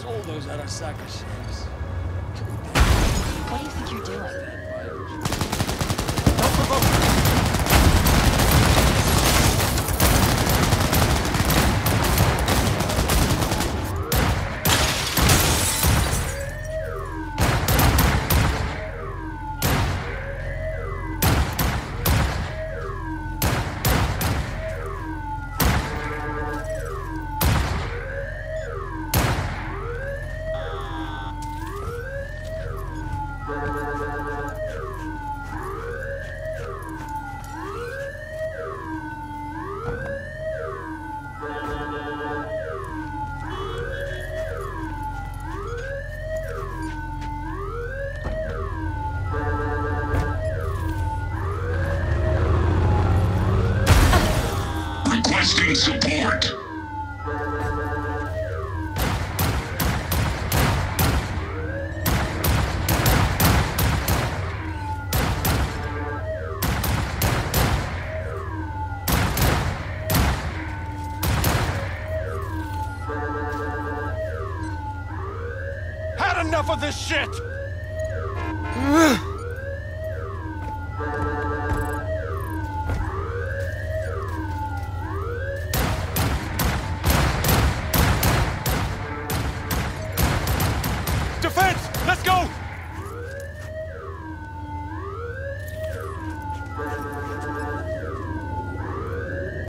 Sold those Arasaka ships. What do you think you're doing? Don't provoke me! Requesting support. Had enough of this shit!